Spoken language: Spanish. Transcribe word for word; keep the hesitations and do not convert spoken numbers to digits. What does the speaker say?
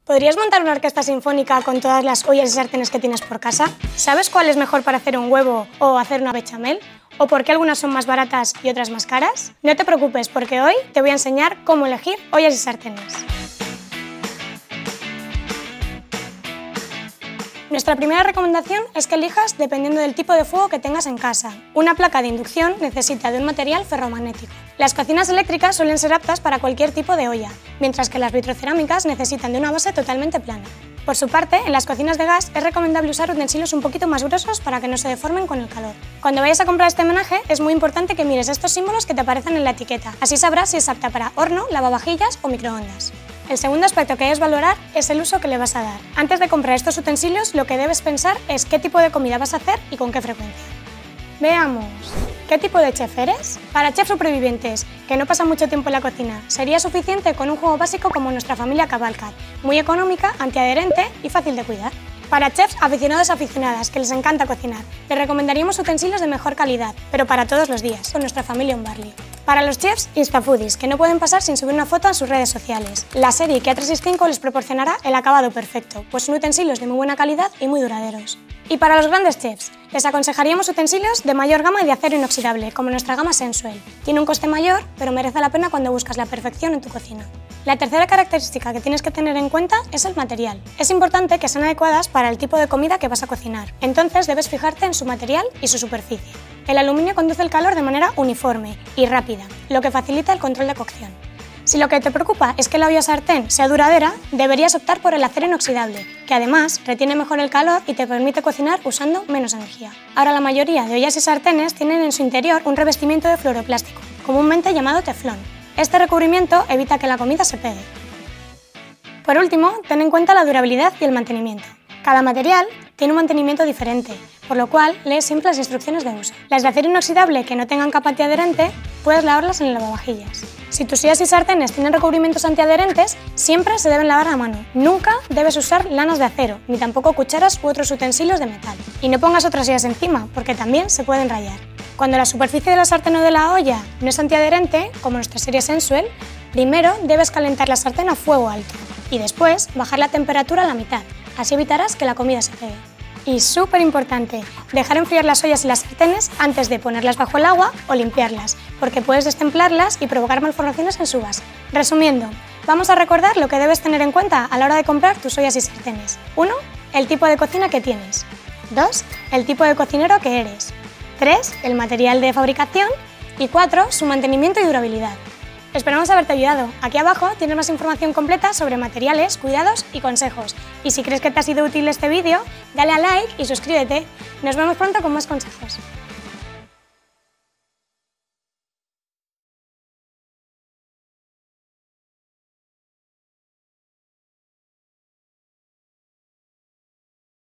¿Podrías montar una orquesta sinfónica con todas las ollas y sartenes que tienes por casa? ¿Sabes cuál es mejor para hacer un huevo o hacer una bechamel? ¿O por qué algunas son más baratas y otras más caras? No te preocupes, porque hoy te voy a enseñar cómo elegir ollas y sartenes. Nuestra primera recomendación es que elijas dependiendo del tipo de fuego que tengas en casa. Una placa de inducción necesita de un material ferromagnético. Las cocinas eléctricas suelen ser aptas para cualquier tipo de olla, mientras que las vitrocerámicas necesitan de una base totalmente plana. Por su parte, en las cocinas de gas es recomendable usar utensilios un poquito más gruesos para que no se deformen con el calor. Cuando vayas a comprar este homenaje, es muy importante que mires estos símbolos que te aparecen en la etiqueta, así sabrás si es apta para horno, lavavajillas o microondas. El segundo aspecto que debes valorar es el uso que le vas a dar. Antes de comprar estos utensilios, lo que debes pensar es qué tipo de comida vas a hacer y con qué frecuencia. Veamos. ¿Qué tipo de chef eres? Para chefs supervivientes, que no pasan mucho tiempo en la cocina, sería suficiente con un juego básico como nuestra familia Cavalcad, muy económica, antiadherente y fácil de cuidar. Para chefs aficionados aficionadas, que les encanta cocinar, les recomendaríamos utensilios de mejor calidad, pero para todos los días, con nuestra familia Unbarly. Para los chefs instafoodies, que no pueden pasar sin subir una foto a sus redes sociales, la serie Ikea trescientos sesenta y cinco les proporcionará el acabado perfecto, pues son utensilios de muy buena calidad y muy duraderos. Y para los grandes chefs, les aconsejaríamos utensilios de mayor gama y de acero inoxidable, como nuestra gama Sensuel. Tiene un coste mayor, pero merece la pena cuando buscas la perfección en tu cocina. La tercera característica que tienes que tener en cuenta es el material. Es importante que sean adecuadas para el tipo de comida que vas a cocinar, entonces debes fijarte en su material y su superficie. El aluminio conduce el calor de manera uniforme y rápida, lo que facilita el control de cocción. Si lo que te preocupa es que la olla sartén sea duradera, deberías optar por el acero inoxidable, que además retiene mejor el calor y te permite cocinar usando menos energía. Ahora, la mayoría de ollas y sartenes tienen en su interior un revestimiento de fluoroplástico, comúnmente llamado teflón. Este recubrimiento evita que la comida se pegue. Por último, ten en cuenta la durabilidad y el mantenimiento. Cada material tiene un mantenimiento diferente, por lo cual lee siempre las instrucciones de uso. Las de acero inoxidable que no tengan capa antiadherente, puedes lavarlas en el lavavajillas. Si tus ollas y sartenes tienen recubrimientos antiadherentes, siempre se deben lavar a mano. Nunca debes usar lanas de acero, ni tampoco cucharas u otros utensilios de metal. Y no pongas otras ollas encima, porque también se pueden rayar. Cuando la superficie de la sartén o de la olla no es antiadherente, como nuestra serie Sensuel, primero debes calentar la sartén a fuego alto y después bajar la temperatura a la mitad. Así evitarás que la comida se pegue. Y súper importante, dejar enfriar las ollas y las sartenes antes de ponerlas bajo el agua o limpiarlas, porque puedes destemplarlas y provocar malformaciones en su base. Resumiendo, vamos a recordar lo que debes tener en cuenta a la hora de comprar tus ollas y sartenes. uno. El tipo de cocina que tienes. dos. El tipo de cocinero que eres. tres. El material de fabricación. Y cuatro. Su mantenimiento y durabilidad. Esperamos haberte ayudado. Aquí abajo tienes más información completa sobre materiales, cuidados y consejos. Y si crees que te ha sido útil este vídeo, dale a like y suscríbete. Nos vemos pronto con más consejos.